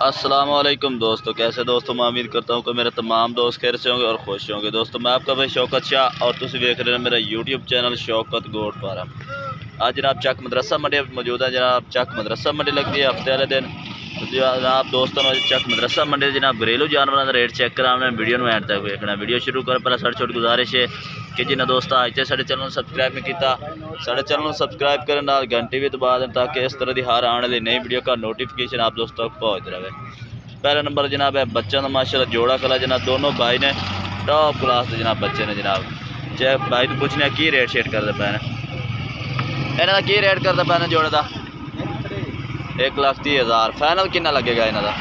अस्सलाम वालेकुम दोस्तों, कैसे दोस्तों। मैं उम्मीद करता हूँ कि मेरे तमाम दोस्त खैर से होंगे और खुश होंगे। दोस्तों मैं आपका भाई शौकत शाह और तुम देख रहे हैं मेरा YouTube channel Shaukat goat farm. आज जनाब चक मदरसा मंडी मौजूद है। जनाब चक मदरसा मंडी लगती है हफ्ते वाले दिन। जनाब दोस्तों चक मदरसा मंडी जनाब घरेलू जानवरों का रेट चेक कराना वीडियो में एंड तक देखना। वीडियो शुरू कर पहले साढ़े छोटी गुजारिश है कि जिन्हें दोस्त आज तक साढ़े चैनल सबसक्राइब नहीं किया साढ़े चैनल सबसक्राइब करें, घंटी भी दबा दें ताकि इस तरह की हर आने वाली नई वीडियो का नोटिफिकेशन आप दोस्तों तक पहुँच रहे। पहला नंबर जनाब है बच्चों का माशाल्लाह जोड़ा कला जनाब, दोनों भाई ने टॉप क्लास के जनाब बच्चे ने जनाब। चाहे भाई तो पूछने की रेट शेट करते पे इन्हों का की रेट करते पे जोड़े का 1,30,000। फाइनल कितना लगेगा इन्हों का?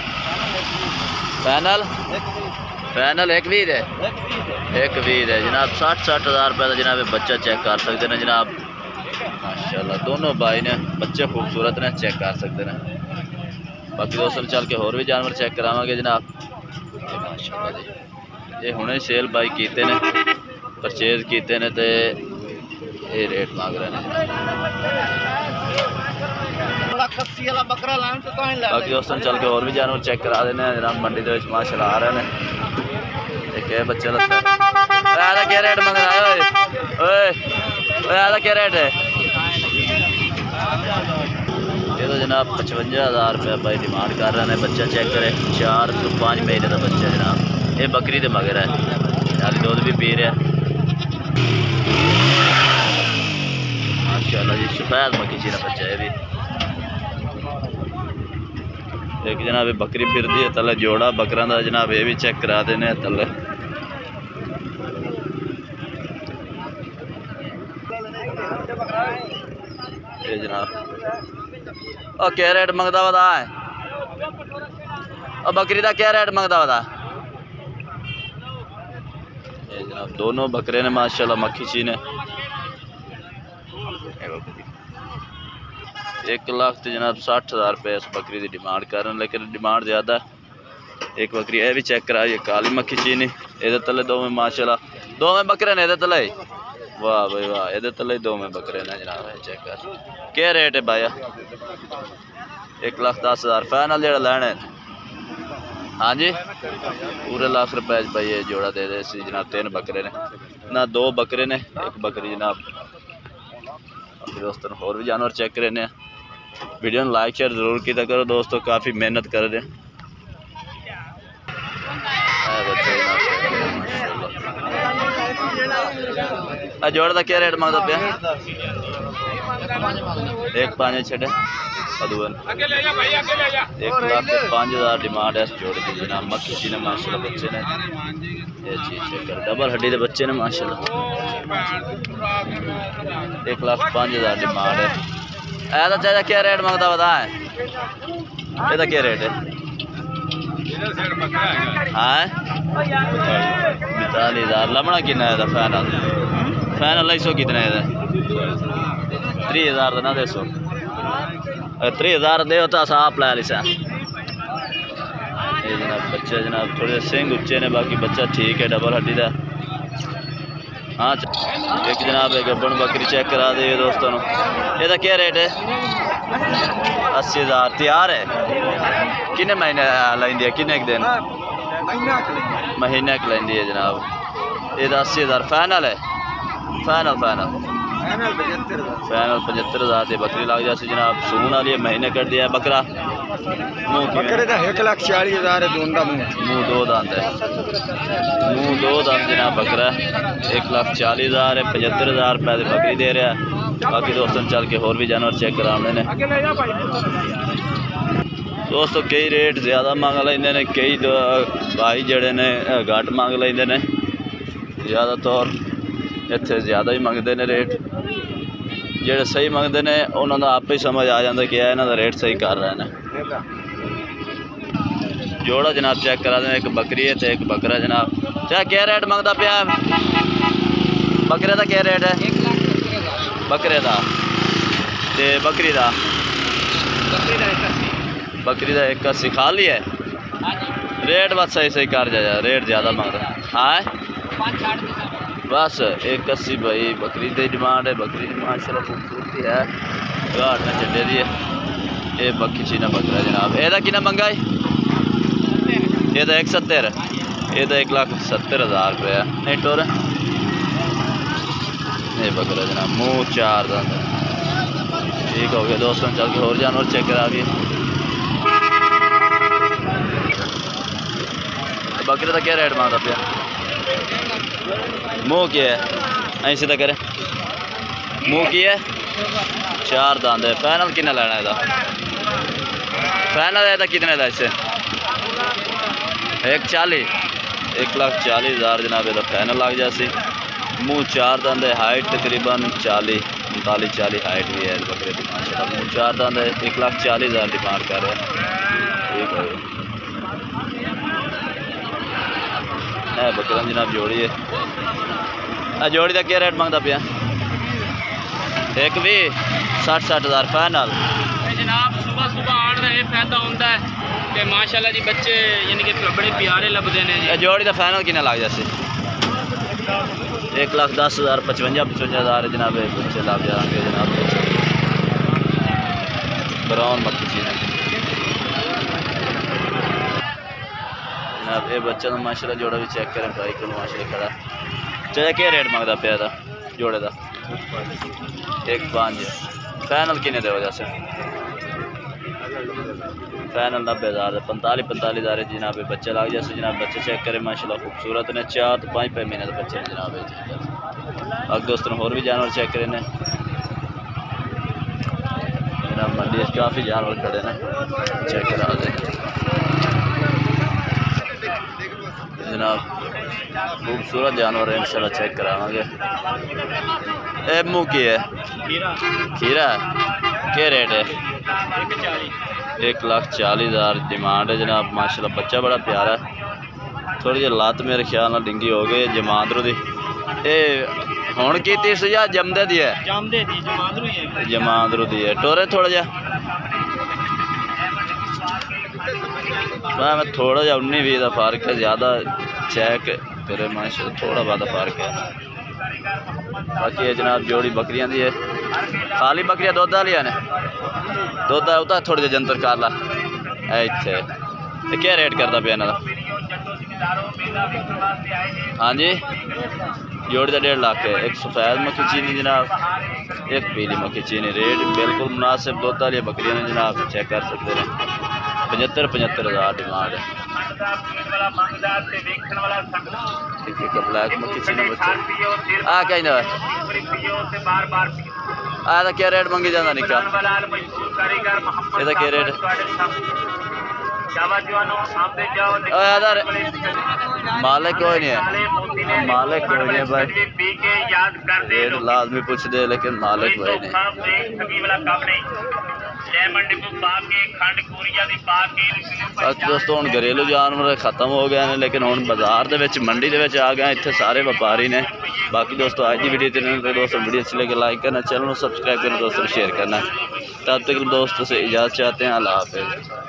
फाइनल एक 20 है, एक 20 है जनाब। 60,000 रुपये का जनाब बच्चा चेक कर सकते हैं जनाब। माशाल्लाह दोनों भाई ने बच्चे खूबसूरत ने, चेक कर सकते हैं। बाकी दोस्तों चल के होर भी जानवर चेक करावे जनाब। माशाल्लाह जी ये हुणे सेल बाई कीते ने, परचेज कीते ने ते ये रेट मांग रहे हैं। बाकी दोस्तों चल के और भी जानवर चेक करा देने जनाब। मंडी के माशाल्लाह आ रहे हैं। एक है बच्चे का क्या रेट मंग रहा है? क्या रेट है ये? तो जनाब 55,000 रुपये भाई डिमांड कर रहे हैं। बच्चा चेक करे 4 to 5 महीने का बच्चा जनाब। ये बकरी तो मगर है, नाली दूध भी पी रहा है माशाल्लाह जी। सफेद मक्खी ची ना बच्चा है भी। एक जनाब बकरी फिर दी है तले जोड़ा बकरा का जनाब, ये भी चेक करा देने तले। ये जनाब और क्या रेट मंगता बता है? और बकरी का क्या रेट मंगता बता? ये जनाब दोनों बकरे ने माशाल्लाह मक्खी ची ने। 1,00,000 तो जनाब 60,000 रुपये इस बकरी की डिमांड कर रहे हैं, लेकिन डिमांड ज़्यादा। एक बकरी ये भी चेक करा, ये काली मक्खी ची नहीं। ये तले दो में माशाल्लाह दो में बकरे ने ये तले। वाह भाई वाह, ये तले दो में बकरे ने जनाब। चेक कर क्या रेट है भाया? 1,10,000 फाइनल जो लैने। हाँ जी पूरे लाख रुपए भाई ये जोड़ा दे दे जनाब। 3 बकरे ने ना, 2 बकरे ने, एक बकरी जनाब। दोस्तों और भी जानवर चेक करने। वीडियो में लाइक शेयर जरूर किया करो दोस्तों, काफ़ी मेहनत कर दे। जोड़ का क्या रेट मांगता पे? 1,5 छे 1,05,000 डिमांड है इस जोड़े की जनाब। मक्खी जी ने माशाल्लाह बच्चे ने ये चीज़ चेक कर, डबल हड्डी के बच्चे ने माशाल्लाह। 1,05,000 डिमांड है। ऐसा चाचा क्या रेट मांगता बता है? ये क्या रेट है? हाँ 42,000 लमना कितना है? फाइनल फाइनल 250 कितना है? 30,000 ना 200 30,000 दे तो आप ला लिसा। ये जनाब बच्चा जनाब थोड़े सिंग उच्चे ने, बाकी बच्चा ठीक है डबल हड्डी का। हाँ एक जनाब एक गब्बन बकरी चेक करा दे दोस्तों। ये क्या रेट है? 80,000 तैयार है। किन्ने महीने लेंदी है? किन्ने दिन? महीने की लेंदी है जनाब। ये 80,000 फाइनल है। फाइनल 75,000 की बकरी लग जाती जनाब। सून वाली महीने कर दिया बकरा। बकरे का 1,40,000 है। मुँह 2 दांत है, मुँह 2 दांत जनाब बकरा। 1,40,000 है। 75,000 रुपये की बकरी दे रहा है। बाकी दोस्तों चल के होर भी जानवर चेक कराने ने दोस्तों। कई रेट ज़्यादा मंग लेंदे ने, कई भाई जड़े ने घट मंग लेंदे ने। ज़्यादातर इत्थे ज़्यादा ही मंगते ने रेट। जेड़े सही मंगते ने उन्हों का आप ही समझ आ जाता कि इन्हों का रेट सही कर रहे हैं। जोड़ा जनाब चेक करा दें। एक बकरी है तो एक बकरा जनाब। चाहे क्या रेट मंगता पाया? बकरे का क्या रेट है? बकरे का ते बकरी का? बकरी का 81 खा ली है। रेट बस सही सही कर जा, रेट ज़्यादा मंगता। हाँ बस 81 भाई बकरी की डिमांड है। बकरी की माशाल्लाह खूबसूरती है, घाट में चढ़े दी है। ये बक्खी चीना बकरा जनाब। एदा किना मंगा है? ये तो 170, ये तो 1,70,000 रुपये है। नहीं टोर नहीं बकरा जनाब, मुँह 4 दंद। ठीक हो गया दोस्तों, चल के और जानवर चेक करा भी। बकरे का क्या रेट मांगता पिया? मुँह क्या है ऐसे तो करे, मुँह की है 4 दांत है। फाइनल कितना लेना है? फाइनल है तो कितने का इससे? 1,40,000 जनाब, तो फाइनल लग जासी। मुँह 4 दांत है, हाइट तकरीबन 40-45 हाइट भी है बकरे की माशाल्लाह। मुँह 4 दांत है, 1,40,000 डिमांड कर रहे हैं। ठीक है बकरा जनाब, जोड़ी है। जोड़ी का क्या रेट मंगता पिया? एक भी 60,000 फाइनल जनाब। सुबह सुबह आठ का यह फायदा होता है कि माशाल्लाह जी बच्चे यानी कि बड़े प्यारे लगते हैं। जोड़ी का फाइनल कितना लग जाए? 1,10,000 55,000 जनाब, बच्चे लग जाएंगे जनाब। ब्राउन मक्खी चीज़ जनाब, ये बच्चा तो माशाल्लाह जोड़ा भी चेक करें भाई को माशाल्लाह खड़ा। चलो क्या रेट मंगता पिया था जोड़े का? 1,5 फाइनल किने दे वजह से? फाइनल 90,000 45,000 जनाब। बच्चे लग जैसे जनाब, बच्चे चेक करें माशाल्लाह खूबसूरत ने। 4 तो 5 महीने के बच्चे ने जनाब। अब दोस्तों और भी जानवर चेक करें ने जनाब। मंडी काफ़ी जानवर खड़े ने, चेक करा दे जनाब। खूबसूरत जानवर है इंशाल्लाह, चेक करावांगे। ए मुँह की है? खीरा क्या रेट है? 1,40,000 डिमांड है जनाब माशाल्लाह। बच्चा बड़ा प्यारा है, थोड़ी जी लात मेरे ख्याल में डिंगी हो गई जमांदरू दी। ए हुण कीती सी या जमदे दी है? जमांदरू दी है। टोरे थोड़ा जा मैं थोड़ा जा 19-20 का फ़र्क है, ज़्यादा चेक करे माशाल्लाह, थोड़ा बहुत फ़र्क है। बाकी है जनाब जोड़ी बकरियां दी है। खाली बकरियां दुध वाली ने? दुध उता थोड़ी जी जंतर कर ला इतने। तो क्या रेट करता पे इन्हों? हाँ जी, जोड़ी का 1.5 लाख है। एक सफ़ेद मक्खी चीनी जनाब, एक पीली मक्खी चीनी। रेट बिल्कुल मुनासिब दुध वाली बकरियां ने जनाब, चेक कर सकते हैं। 75,000 डिमांड है। ब्लैक मक्खी चीनी बच्चे आ क्या क्या रेट मंगी जाता निका? ये क्या रेट? मालिक कोई नहीं है, मालिक कोई नहीं है भाई। रेट लाजमी पूछ दे लेकिन मालिक भाई नहीं। दोस्तों हम घरेलू जानवर खत्म हो गए हैं, लेकिन हम बाजार के मंडी के आ गए। इतने सारे व्यापारी ने। बाकी दोस्तों आज की वीडियो दोस्तों वीडियो अच्छी लगे लाइक करना, चैनल को सब्सक्राइब करना, दोस्तों शेयर करना। तब तक दोस्तों से इजाज़त चाहते हैं। अल्लाह हाफ़िज़।